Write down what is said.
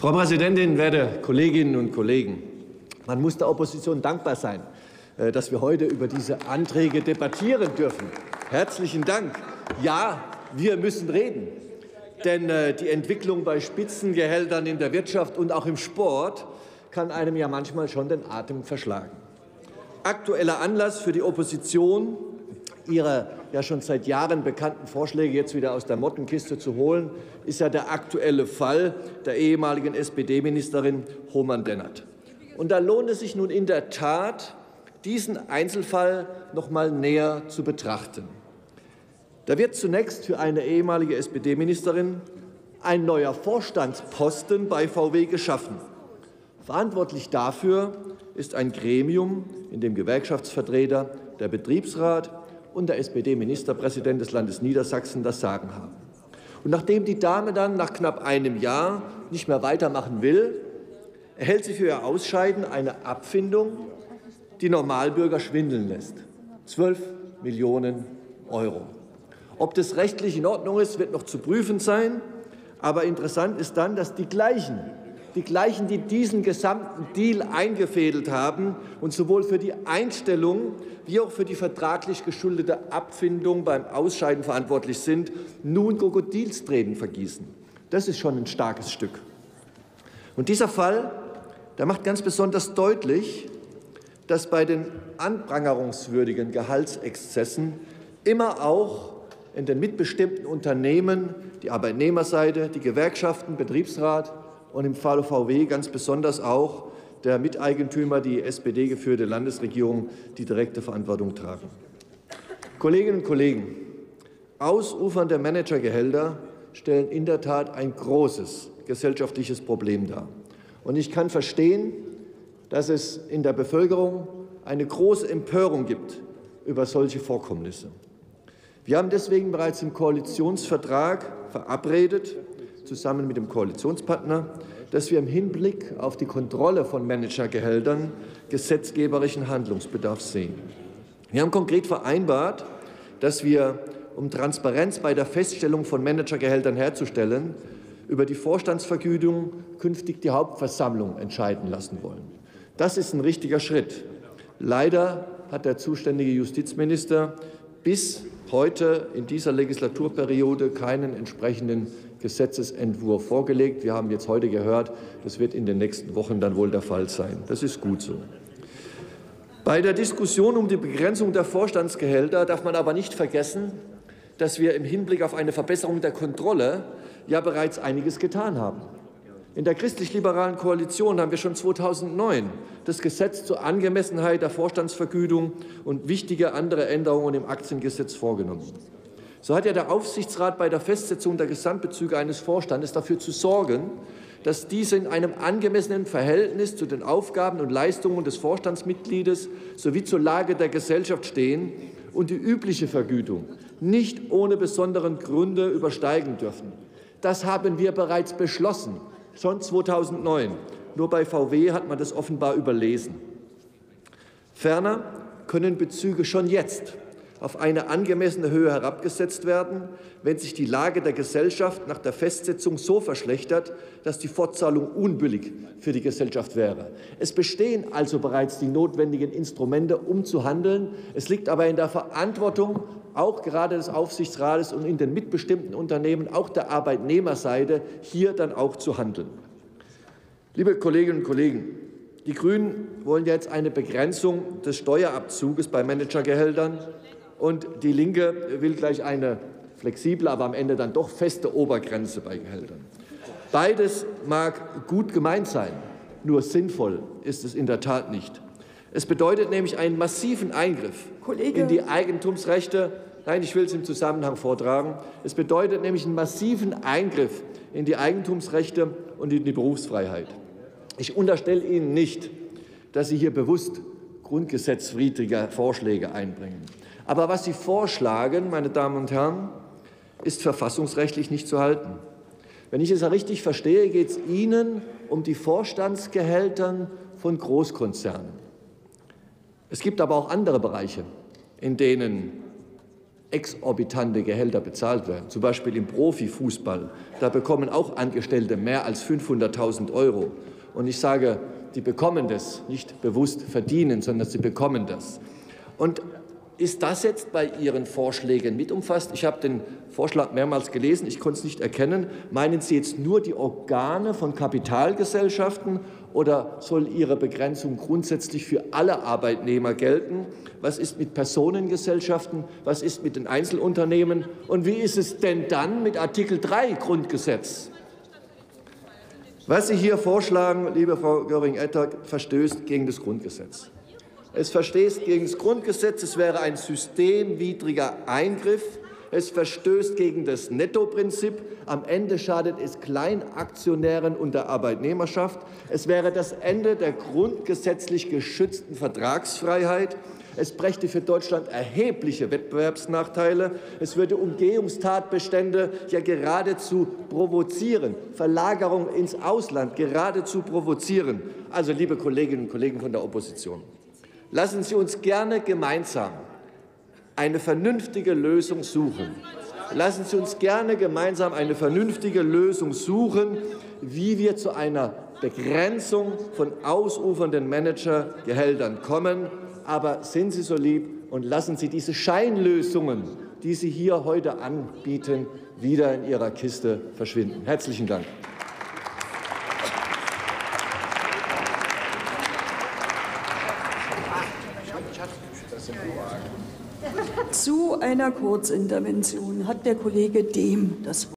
Frau Präsidentin, werte Kolleginnen und Kollegen! Man muss der Opposition dankbar sein, dass wir heute über diese Anträge debattieren dürfen. Herzlichen Dank. Ja, wir müssen reden, denn die Entwicklung bei Spitzengehältern in der Wirtschaft und auch im Sport kann einem ja manchmal schon den Atem verschlagen. Aktueller Anlass für die Opposition, ihre ja schon seit Jahren bekannten Vorschläge jetzt wieder aus der Mottenkiste zu holen, ist ja der aktuelle Fall der ehemaligen SPD-Ministerin Hohmann-Dennert. Und da lohnt es sich nun in der Tat, diesen Einzelfall noch mal näher zu betrachten. Da wird zunächst für eine ehemalige SPD-Ministerin ein neuer Vorstandsposten bei VW geschaffen. Verantwortlich dafür ist ein Gremium, in dem Gewerkschaftsvertreter, der Betriebsrat und der SPD-Ministerpräsident des Landes Niedersachsen das Sagen haben. Und nachdem die Dame dann nach knapp einem Jahr nicht mehr weitermachen will, erhält sie für ihr Ausscheiden eine Abfindung, die Normalbürger schwindeln lässt. 12 Millionen €. Ob das rechtlich in Ordnung ist, wird noch zu prüfen sein. Aber interessant ist dann, dass die Gleichen, die diesen gesamten Deal eingefädelt haben und sowohl für die Einstellung wie auch für die vertraglich geschuldete Abfindung beim Ausscheiden verantwortlich sind, nun Krokodilstränen vergießen. Das ist schon ein starkes Stück. Und dieser Fall, der macht ganz besonders deutlich, dass bei den anprangerungswürdigen Gehaltsexzessen immer auch in den mitbestimmten Unternehmen die Arbeitnehmerseite, die Gewerkschaften, Betriebsrat und im Falle VW ganz besonders auch der Miteigentümer, die SPD-geführte Landesregierung, die direkte Verantwortung tragen. Kolleginnen und Kollegen, ausufernde Managergehälter stellen in der Tat ein großes gesellschaftliches Problem dar. Und ich kann verstehen, dass es in der Bevölkerung eine große Empörung gibt über solche Vorkommnisse. Wir haben deswegen bereits im Koalitionsvertrag verabredet, zusammen mit dem Koalitionspartner, dass wir im Hinblick auf die Kontrolle von Managergehältern gesetzgeberischen Handlungsbedarf sehen. Wir haben konkret vereinbart, dass wir, um Transparenz bei der Feststellung von Managergehältern herzustellen, über die Vorstandsvergütung künftig die Hauptversammlung entscheiden lassen wollen. Das ist ein richtiger Schritt. Leider hat der zuständige Justizminister bis heute in dieser Legislaturperiode keinen entsprechenden Gesetzesentwurf vorgelegt. Wir haben jetzt heute gehört, das wird in den nächsten Wochen dann wohl der Fall sein. Das ist gut so. Bei der Diskussion um die Begrenzung der Vorstandsgehälter darf man aber nicht vergessen, dass wir im Hinblick auf eine Verbesserung der Kontrolle ja bereits einiges getan haben. In der christlich-liberalen Koalition haben wir schon 2009 das Gesetz zur Angemessenheit der Vorstandsvergütung und wichtige andere Änderungen im Aktiengesetz vorgenommen. So hat ja der Aufsichtsrat bei der Festsetzung der Gesamtbezüge eines Vorstandes dafür zu sorgen, dass diese in einem angemessenen Verhältnis zu den Aufgaben und Leistungen des Vorstandsmitgliedes sowie zur Lage der Gesellschaft stehen und die übliche Vergütung nicht ohne besonderen Gründe übersteigen dürfen. Das haben wir bereits beschlossen, schon 2009. Nur bei VW hat man das offenbar überlesen. Ferner können Bezüge schon jetzt auf eine angemessene Höhe herabgesetzt werden, wenn sich die Lage der Gesellschaft nach der Festsetzung so verschlechtert, dass die Fortzahlung unbillig für die Gesellschaft wäre. Es bestehen also bereits die notwendigen Instrumente, um zu handeln. Es liegt aber in der Verantwortung auch gerade des Aufsichtsrates und in den mitbestimmten Unternehmen, auch der Arbeitnehmerseite, hier dann auch zu handeln. Liebe Kolleginnen und Kollegen, die Grünen wollen jetzt eine Begrenzung des Steuerabzuges bei Managergehältern, und die Linke will gleich eine flexible, aber am Ende dann doch feste Obergrenze bei Gehältern. Beides mag gut gemeint sein, nur sinnvoll ist es in der Tat nicht. Es bedeutet nämlich einen massiven Eingriff in die Eigentumsrechte. Nein, ich will es im Zusammenhang vortragen. Es bedeutet nämlich einen massiven Eingriff in die Eigentumsrechte und in die Berufsfreiheit. Ich unterstelle Ihnen nicht, dass Sie hier bewusst grundgesetzwidrige Vorschläge einbringen. Aber was Sie vorschlagen, meine Damen und Herren, ist verfassungsrechtlich nicht zu halten. Wenn ich es richtig verstehe, geht es Ihnen um die Vorstandsgehälter von Großkonzernen. Es gibt aber auch andere Bereiche, in denen exorbitante Gehälter bezahlt werden, zum Beispiel im Profifußball. Da bekommen auch Angestellte mehr als 500.000 €. Und ich sage, die bekommen das, nicht bewusst verdienen, sondern sie bekommen das. Und ist das jetzt bei Ihren Vorschlägen mit umfasst? Ich habe den Vorschlag mehrmals gelesen, ich konnte es nicht erkennen. Meinen Sie jetzt nur die Organe von Kapitalgesellschaften oder soll Ihre Begrenzung grundsätzlich für alle Arbeitnehmer gelten? Was ist mit Personengesellschaften? Was ist mit den Einzelunternehmen? Und wie ist es denn dann mit Artikel 3 Grundgesetz? Was Sie hier vorschlagen, liebe Frau Göring-Eckardt, verstößt gegen das Grundgesetz. Es verstößt gegen das Grundgesetz, es wäre ein systemwidriger Eingriff, es verstößt gegen das Nettoprinzip, am Ende schadet es Kleinaktionären und der Arbeitnehmerschaft, es wäre das Ende der grundgesetzlich geschützten Vertragsfreiheit, es brächte für Deutschland erhebliche Wettbewerbsnachteile, es würde Umgehungstatbestände ja geradezu provozieren, Verlagerung ins Ausland geradezu provozieren. Also, liebe Kolleginnen und Kollegen von der Opposition, lassen Sie uns gerne gemeinsam eine vernünftige Lösung suchen. Lassen Sie uns gerne gemeinsam eine vernünftige Lösung suchen, wie wir zu einer Begrenzung von ausufernden Managergehältern kommen. Aber sind Sie so lieb und lassen Sie diese Scheinlösungen, die Sie hier heute anbieten, wieder in Ihrer Kiste verschwinden. Herzlichen Dank. Zu einer Kurzintervention hat der Kollege Dehm das Wort.